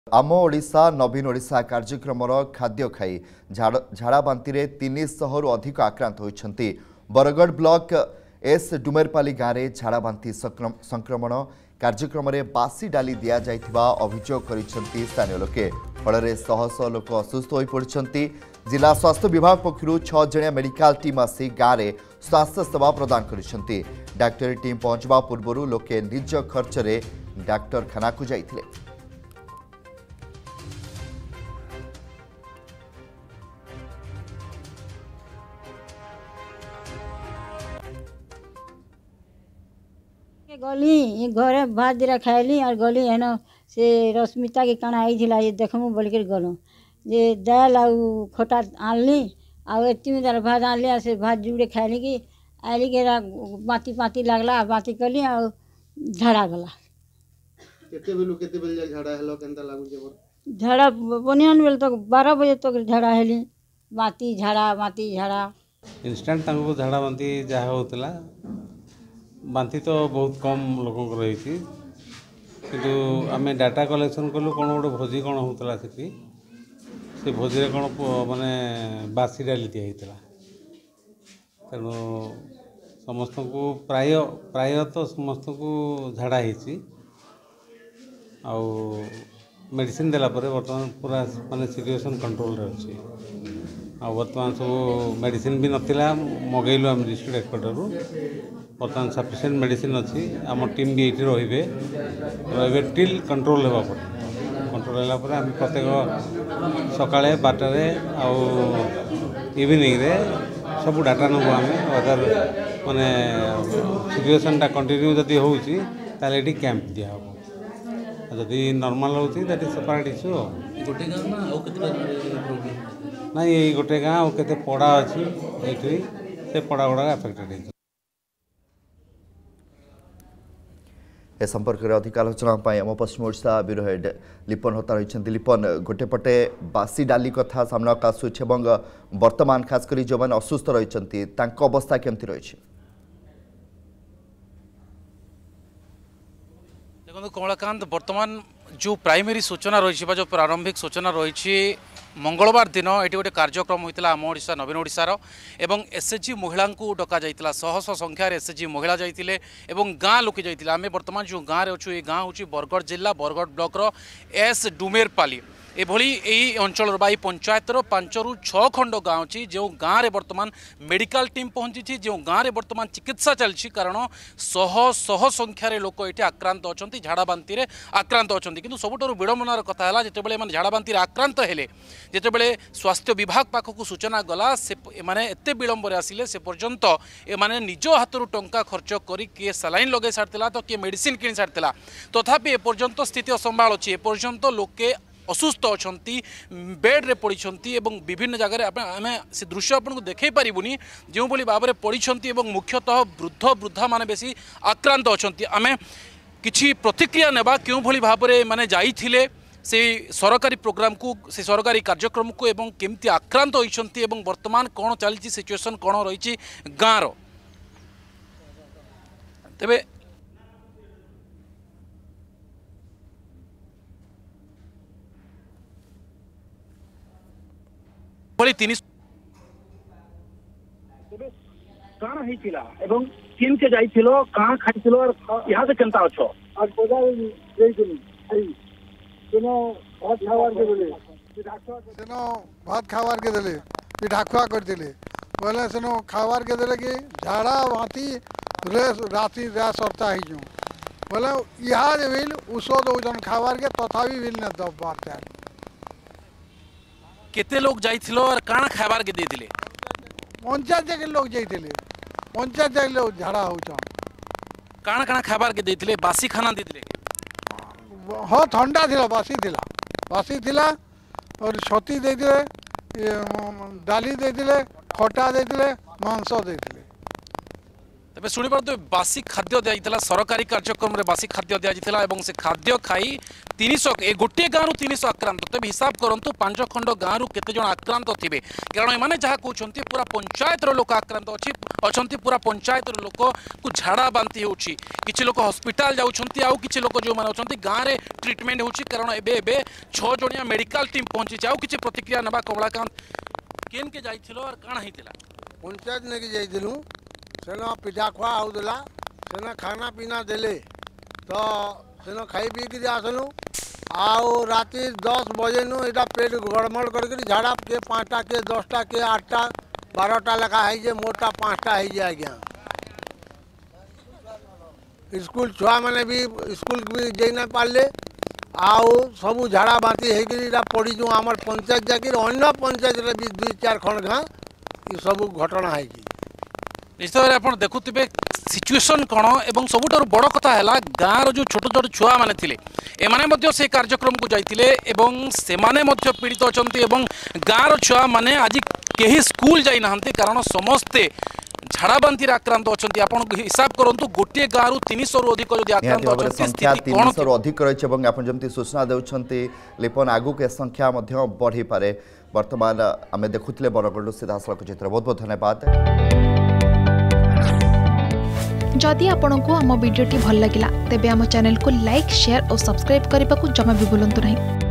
आम ओडिशा नवीन ओडिशा कार्यक्रम खाद्य खाई झाड़ा बांति 300 रु अधिक आक्रांत होती। बरगढ़ ब्लॉक एस डुमेरपाली गाँव में झाड़ा बांति संक्रमण कार्यक्रम में बासी डाली दि जाइथिबा अभियोग करिसेंती स्थानीय लोके। फल शह शह लोक असुस्थ हो पड़ते। जिला स्वास्थ्य विभाग पक्षर 6 जणिया मेडिकल टीम आसी गाँव में स्वास्थ्य सेवा प्रदान करिसेंती। डाक्टरी टीम पहुंचवा पूर्व लोके निज खर्च रे डाक्तरखाना को जाइथिले। गली घरे भात दिरा खाइली और गली है ना से रश्मिता के काना आई थिला ये देखमु बोलकर गलो जे दाल आउ खटा आनली आउ एती में भात आनली से भात जुड़े खाइली कि आइली के बाती बाती लागला बाती कली आउ झाड़ा गला। केते बेल झाड़ा हेलो केनता लागु जे झाड़ा बनियान बेल तक 12 बजे तक झाड़ा हेली बाती झाड़ा इंस्टेंट तांको झाड़ा बांती जहा होतला बांती तो बहुत कम लोक रही कि आम डाटा कलेक्शन कलु कौन गोटे भोजी कौन होता से भोजी कौन माने बासी डाली दिया तेणु समस्त को प्राय तो समस्त को झाड़ा आउ मेडिसिन देला परे वर्तमान पूरा माने सिचुएशन कंट्रोल रे अछि। वर्तमान सब मेडिसिन भी नथिला मगैलु आम डिस्ट्रिक्ट हेडक्वार्टर बर्तमान सफिशिएंट मेडिसिन अच्छी आम टीम भी ये रे टिल कंट्रोल होगा कंट्रोल है आम प्रत्येक सकाळे 12 आउ इवनिंग रे सब डाटा नबू आम अदर माने सिचुएशनटा कंटिन्यू जदि होउची ताले एटी कैंप दिया हो जदि नॉर्मल होउची दैट इज सेपरेट इश्यू। गोटे गाँव ना आउ केते ना ये गोटे गाँव केते पड़ा अच्छी ये से पड़ा गुड़ा अफेक्टेड है। ए संपर्क में अधिक आलोचना आम पश्चिम ओडिशा ब्यूरो हेड लिपन होता रही। लिपन गोटे पटे बासी डाली कथा सामना आसूँ वर्तमान खासकर जो मैंने असुस्थ रही अवस्था केमती रही? देखो कमलाकांत वर्तमान जो प्राइमरी सूचना रही जो प्रारंभिक सूचना रही मंगलवार दिन ये गोटे कार्यक्रम होता आम ओडिशा नवीन ओडिशार एवं एसएचजी महिला को डका जाइतिला शह शह संख्यार एसएचजी महिला जाइतिले एवं गाँ लोके जाइतिले। आमे वर्तमान जो गाँव रे अच्छु ये गाँ हूँ बरगढ़ जिला बरगढ़ ब्लॉक एस डुमेरपाली एभली यही अंचल बा पंचायतर 5 ରୁ 6 खंड गाँव अच्छी जो गाँव में बर्तमान मेडिकल टीम पहुंची जो गाँव में बर्तमान चिकित्सा चलती कारण शह शह संख्यार लोक ये आक्रांत अच्छा झाड़ा बांति आक्रांत अच्छा कि सबुठ विडंबनार कथा है जितेबाला झाड़ा बांति आक्रांत हेले जितेबाला स्वास्थ्य विभाग पाखक सूचना गला से माने एते विलंबर आसिले से पर्यंत एमाने निज हाथरू टंका खर्च करी किए सलाइन लगे सारथिला तो किए मेडिसिन किनि सारथिला तथापि एपर्यंत स्थिति असंभाल अच्छी एपर्यंत लोके असुस्थ अच्छा बेड्रे पड़ती विभिन्न जगह आम से दृश्य आपको देखई पारूनी जो भाव में पड़ती मुख्यतः वृद्ध वृद्धा मान बेसी आक्रांत अच्छा आम कि प्रतिक्रिया नेबा क्यों भली भाव में माने जाइथिले से सरकारी प्रोग्राम को से सरकारी कार्यक्रम को एवं केमती आक्रांत होइछंती एवं वर्तमान कौन चली सिचुएशन कौन रही गाँव तेबे काना हेतिला एवं किन के जाइथिलो कहां खाइथिलो और यहां से केनता अछो और बाजार जइथिलो केनो भात खावार के देले सेनो भात खावार के देले पिठाखुआ कर देले बोले सेनो खावार के देले कि झाड़ा बांती रे राती रा सरता ही जो बोले यहां जे बिल उसो दोजन खावार के तथापि बिल न दब बात है। केते लोग जाइथिलो और काना खाबार के दे दिले 50 जगह लोग जाइथिले 50 जगह लोग झाड़ा होचा काना काना खाबार के देथिले बासी खाना देथिले हाँ ठंडा थिला बासी थिला और छती देथिले डाली देथिले खटा देथिले मांस देथिले तेज शुणिपारे बासी खाद्य दिया सरकारी कार्यक्रम में बासी खाद्य दिया से खाद्य खाई 300 ए गोटे गाँव 300 आक्रांत तेज हिसाब करूँ 5 खंड गाँव केते जन आक्रांत थे कारण एमाने जहाँ कहते पूरा पंचायत लोक आक्रांत अच्छा पूरा पंचायत लोक को झाड़ा बांति हो किसी लोक हस्पिटाल जाऊँच आउ किसी लोक जो मैंने गाँव में ट्रिटमेंट हो कारण एबे 6 जणिया मेडिकल टीम पहुँची आउ किसी प्रतिक्रिया ना कमलाकांत केन के जाइथिलो और काना हितिला पंचायत ने की जाइथिलु सेना पिठा खुआ होउदला सेना खाना पीना देले तो सेना खाई पी के आसलु आउ राति 10 बजे नु एटा पेट गड़मड़ करके झाड़ा के 5टा के 10टा के 8टा 12टा लगा है जे मोटा 5टा है जे आज्ञा स्कूल छुआ माने भी स्कूल भी जाई ना पाले आउ सबू झाड़ा बांति होकर पड़ी जो आम पंचायत जाकर अन्य पंचायत भी 2-4 खंड गाँ ये सब घटना है निश्चित भाव आप देखुवे सिचुएसन कौन और सबुठ बड़ कथा है गाँव जो छोट छोट छुआ मैंने थे एमाने से कार्यक्रम को जाते पीड़ित अच्छा गाँव छुआ मैंने आज कहीं स्कूल जाना कारण समस्ते झाड़ा बांति आक्रांत अच्छा आप हिसाब करूँ गोटे गाँव 300 रु अधिक संख्या 300 रु अधिक रही आप जमी सूचना देते लिपन आगु के संख्या बढ़ी पारे वर्तमान आम देखुले बरगढ़ सीधासलख चित्र बहुत बहुत धन्यवाद। जदि आपंक आम भिडी भल लगा तेब आम चैनल को लाइक शेयर और सब्सक्राइब करने को जमा भी भूलु नहीं।